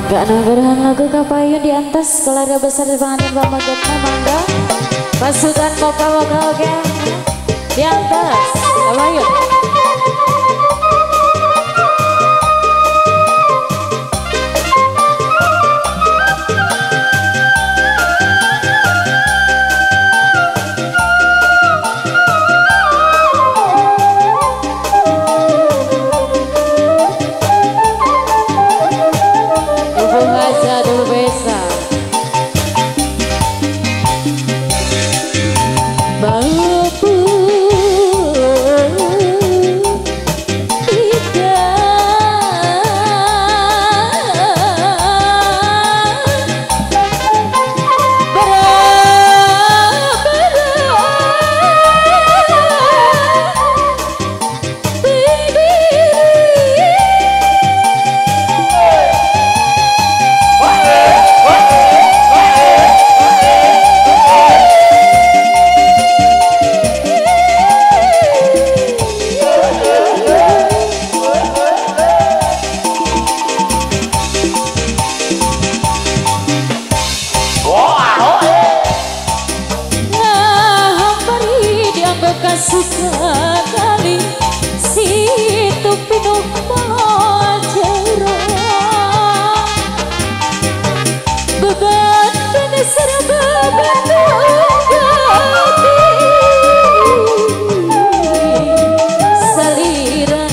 Gak nabarahan lagu kapayun di atas keluarga besar di panganan Bapak Getna Mangga pasukan moka-moka oke di atas kapayun. Suka kali situ pinuh majero beban dan serba gati saliran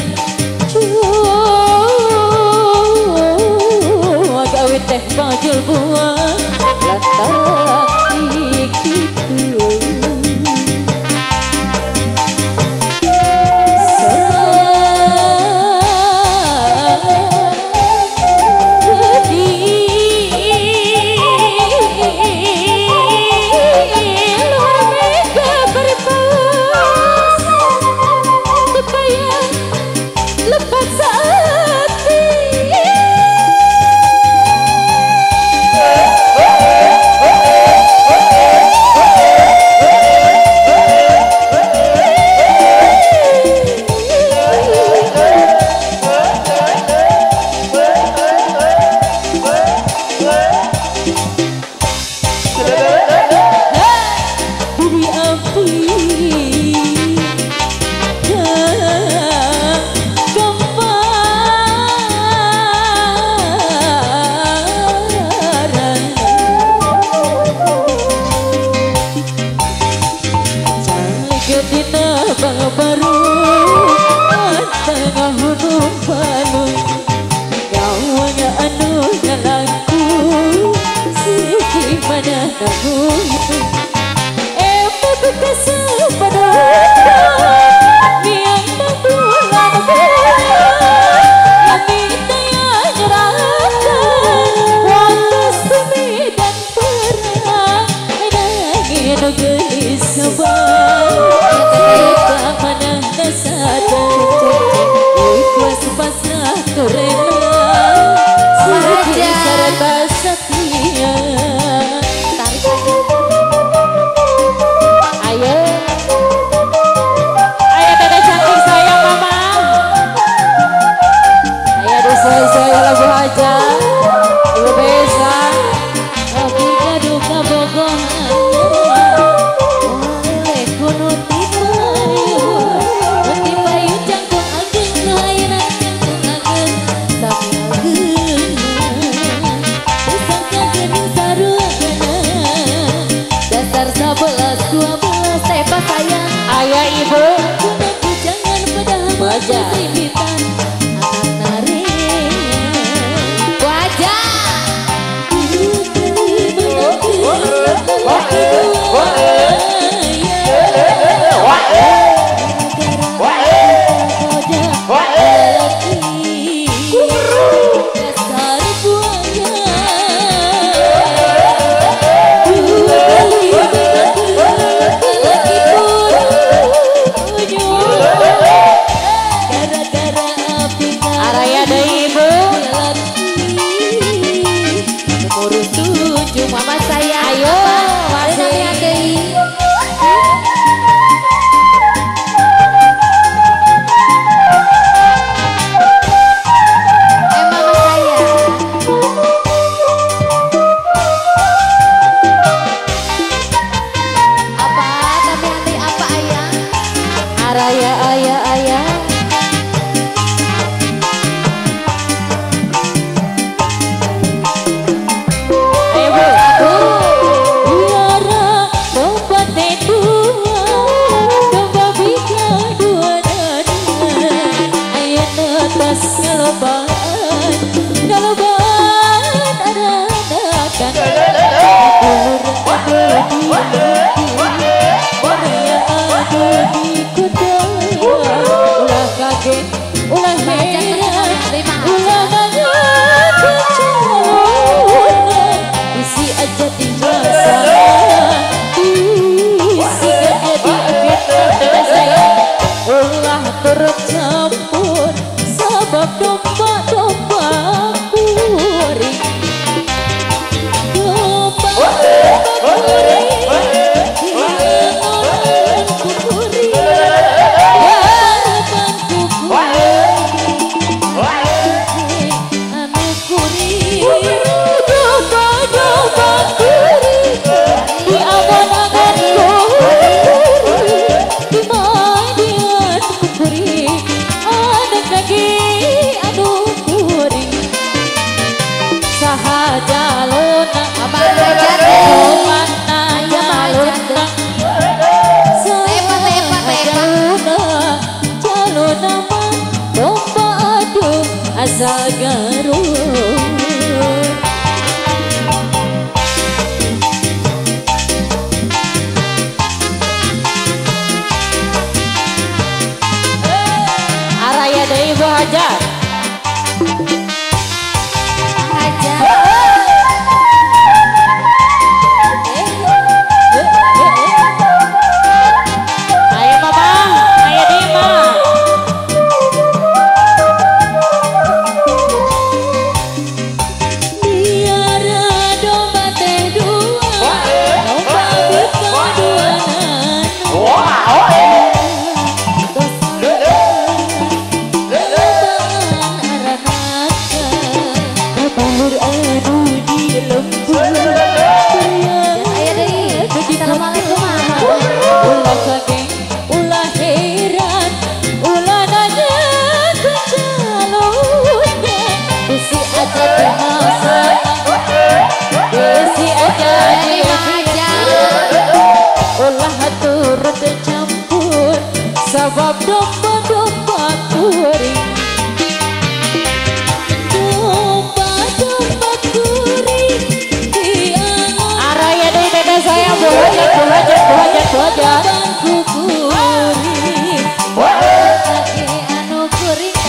gawin teh bajul buah latah ikitu. Baru tengah hunung balung gawanya anu ngalangku siki mana nanggung bekas pada yang membulan kami daya nyerahkan waktu sumi dan perang menangin gelis sabar mana sadar ikhlas pasrah kerana sedih serta setia. Ayo dede cantik sayang mama, ayo disoy-soy lagu aja ibu Besa tapi duka bogohan oleh kunut ayah ibu jangan pada wajah impitan anak nari wajah gara-gara turut campur sebab domba-domba kuring. Domba-domba kuring dianganku kuring, harapanku kuring, anu kuring. Domba-domba kuring diangan-anganku jaluna mana jaluna jaluna domba adu asal Garut. Araya dari Ibu Hajar. Sebab domba-domba kuring, domba-domba kuring diangan. Araya dari dada saya buhajat kuring, lagi anu kuring.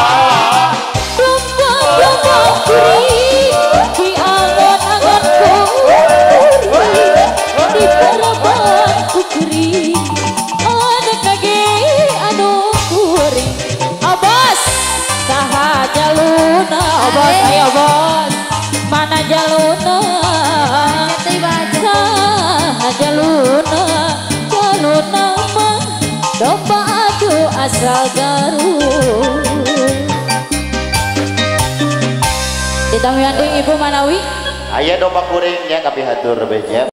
Domba-domba kuring diangan-anganku kuring, di parabanku kuring. Obos, saha jaluna, obos ayo bos, mana jaluna, saha jaluna, jaluna mah domba adu asal Garut. Ditamian Ibu Manawi, aya domba kuringnya tapi hatur beja.